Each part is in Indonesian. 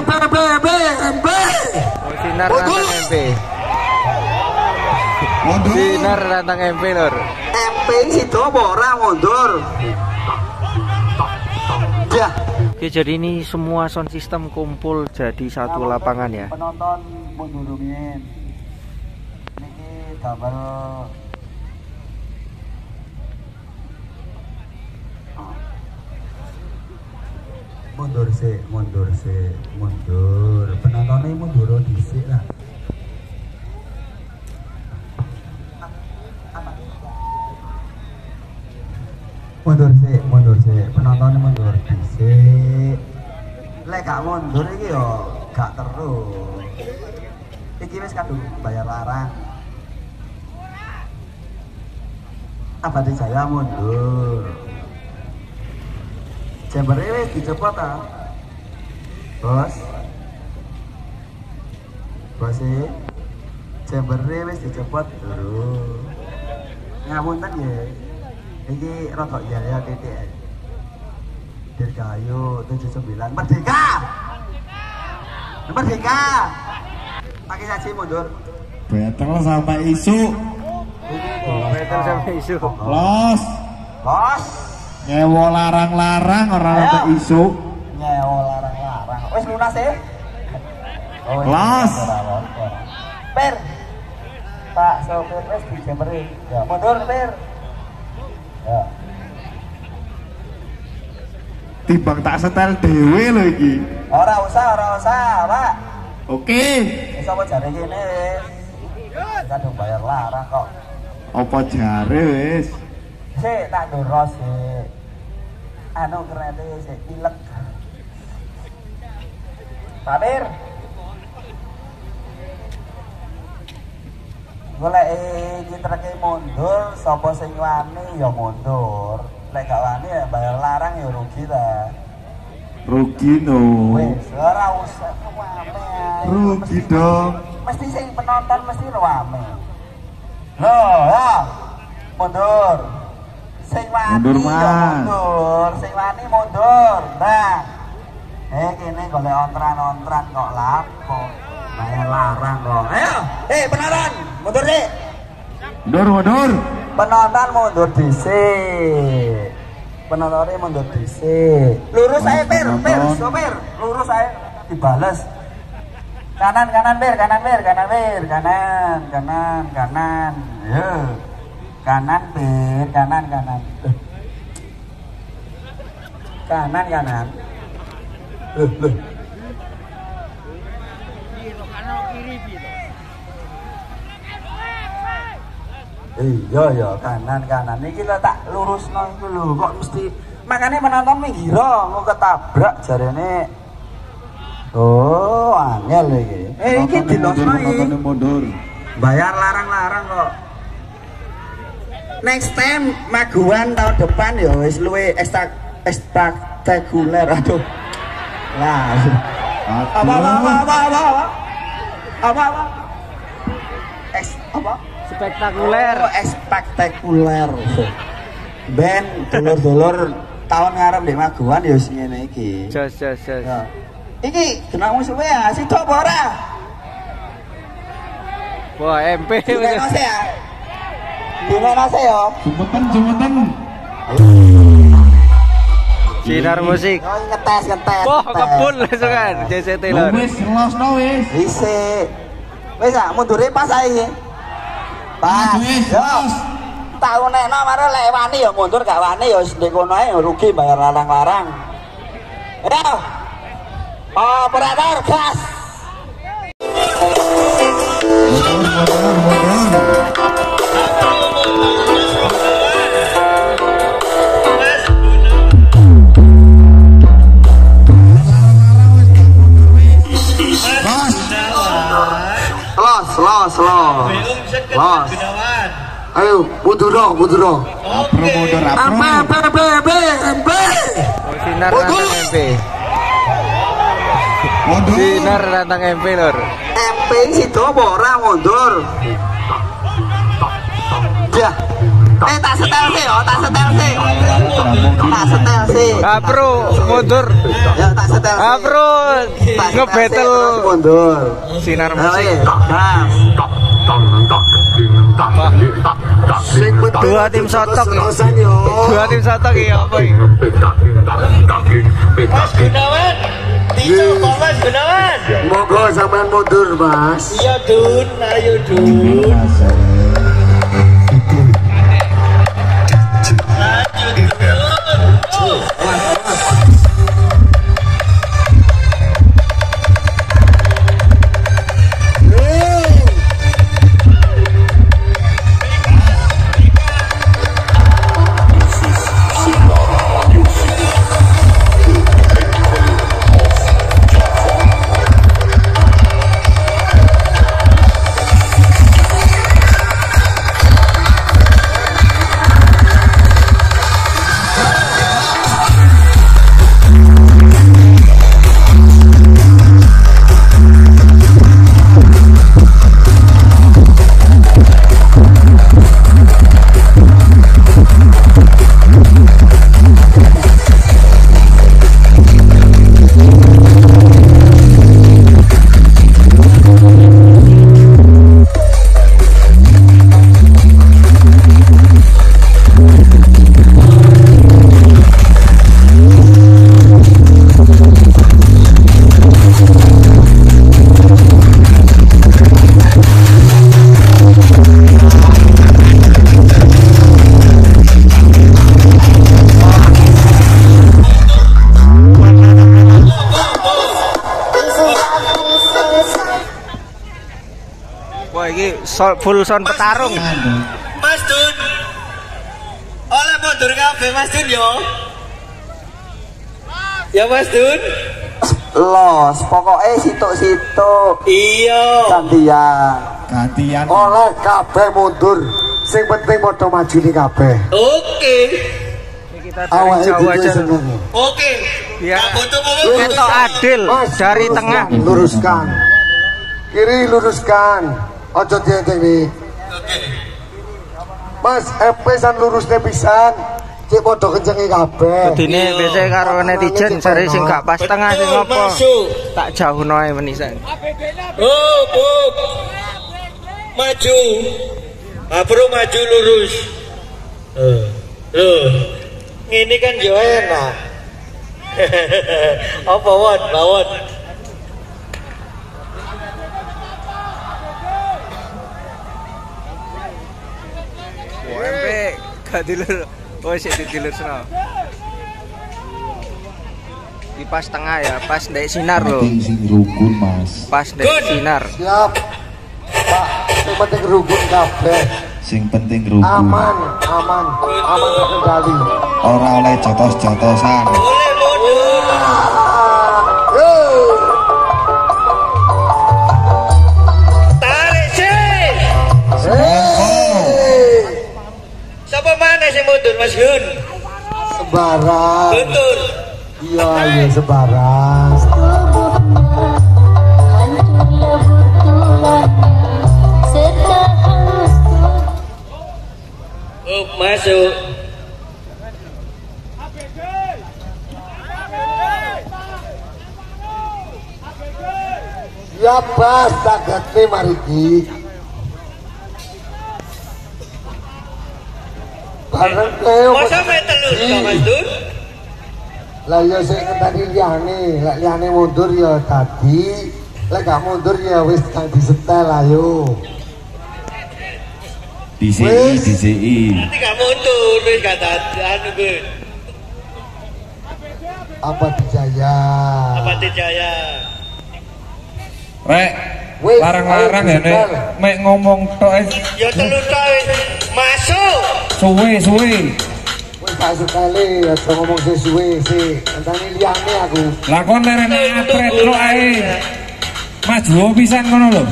Sinar rantang MP. Sinar rantang MP lor. MP situ apa ora mundur. Ya. Oke, jadi ini semua sound system kumpul jadi satu lapangan ya. Penonton mundur rumiyin. Niki gambar mundur sih, mundur. Penontonnya mundur dhisik lah. Mundur sih. Penontonnya mundur dhisik. Lek gak mundur iki yo gak terus. Iki wis kadung bayar larang. Abadi Jaya mundur. Jembere wis dicepot ta. Bos. Jembere wis dicepot durung. Ngapunten ya. Iki rada ya titik. Dirgahayu 79 Merdeka. Pakai saji mundur. Betel sampai isu. Betul sampai isu. Los. Nyewa larang-larang orang ada isu. Nyewa larang-larang. Wis lunas ya? Los. Per. Pak sopir wis dijemeri. Ya, mundur per. Ya. Timbang tak setel dewe lho iki. Ora usah, Pak. Oke. Wis apa jare kene wis. Kadung bayar larang kok. Apa jare wis? Sik tak ndoro sik. Anu kerete sik pilek. Papir. Golek iki treke mundur, sapa sing wani ya mundur. Lek gak wani ya bayar larang ya rugi ta. Rugi no. Wis ora usah rame. Rugi dong. Mesti sing penonton mesti rame. Loh, ya. Mundur. Sing wani mundur, ya mundur, sing wani mundur. Nah. Kene golek ontran-ontran kok lapo. Bayar larang kok. Ayo, penonton, mundur sih. Mundur. Penonton mundur dhisik. Penontonnya mundur dhisik. Lurus ae per, sopir. Lurus ae dibales. Kanan per, kanan. Yo. Kanan per, kanan. Kanan. Loh. Iya kanan. Niki lho tak lurusno iku lho kok mesti makane penonton minggiro engko ketabrak jarene. Oh, angel iki. Iki dilosno mundur. Bayar larang-larang kok. Next time Maguwan tahun depan ya wis luwe spektakuler. Aduh. Lah. Apa? Apa? Spektakuler. Oh, spektakuler. Ben dulur-dulur tahun ngarep di Maguwan ya wis ngene iki. Jos. Ya. Iki kena musuhe ya, sido apa ora? Wah, MP. Dinose ya. Dinose ya. Jumeten. Sinar musik. Oh, ngetes. Wah, kebun langsung kan. JCT lor. Wis losno wis. Wis ah, mundure pas ae. Pas. Yo. Tahu nekno mare lek wani ya mundur gak wani ya ndek kono ae rugi bayar larang-larang. Ayo. Operator gas. Los. Ayo, mundur. Mundur. Sinar rantang MP. Sinar rantang MP lor. MP situ apa ora mundur. Ya. Tak setel sih, tak setel sih. Tak setel sih. Bro, mundur. Ya tak setel. Bro, ngebetel mundur. Sinar musik. Dua tim sotok. Dua tim sotok ya apa iki? Mas Gunawan, dicoba Mas Gunawan. Monggo sampean mundur, Mas. Iya Dun, ayo Dun. Full sound petarung. Mas Dun. Oleh mundur kabeh Mas Dun yo. Ya Mas Dun. Los, pokoknya situk-situk. Iya. Gantian. Oleh kabeh mundur. Sing penting padha maju ni kabeh. Oke. Kita dari jauh aja. Oke. Ya. Ketok adil dari tengah. Luruskan. Kiri luruskan. Ojo dienteng nih. Oke. Mas, san lurusnya pisan. Cek podo kencengi kabeh. Dene biasa karo netizen cari sing gak pas tengah sing ngopo. Tak jauh noe menisan. Oh, Bob. Maju. Bro maju lurus. Loh. Ngene kan yo enak. Apa won, lawon. MP gak dilur. Oh sik dilur seno. Di pas tengah ya, pas ndek sinar lho. Sing rukun, Mas. Pas ndek sinar. Siap. Pak, sing penting rukun kabeh. Sing penting rukun. Aman terkendali. Ora oleh jotos-jotosan. Boleh mundur. Tarik sih. Siapa mana sih mundur Mas Gun? Sembarang. Betul. Iya sembarang. Oh, masuk. Ya pas tagatne mariki. Bareng keo. Masa main telur Kak Mas Dur? Lah ya sing tadi liyane, lek liyane mundur ya tadi, lek gak mundur ya wis kang disetel ayo. DCI. Nanti gak mundur, wis gak anu Gun. Apa dijaya? Apa Jaya? Rek, larang-larang ya nek mek ngomong tok Ya telur tok wis. Masuk. suwe. Wis tak sekali aja ngomong sesuwe sih. Entane liyane aku. Lah kon nerene atret lo ae. Maju pisan ngono lho.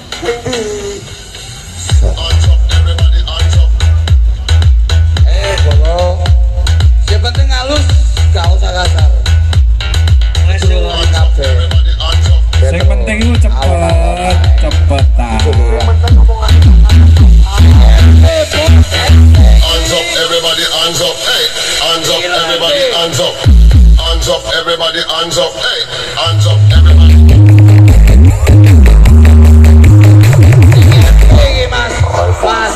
Bolo. Yang penting halus, gak usah kasar. Masuk kabeh. Sing penting iku cepetan. Penting ngomong Hands up, hey, hands up, everybody. Tinggi mas, mas.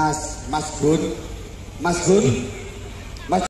Mas Gun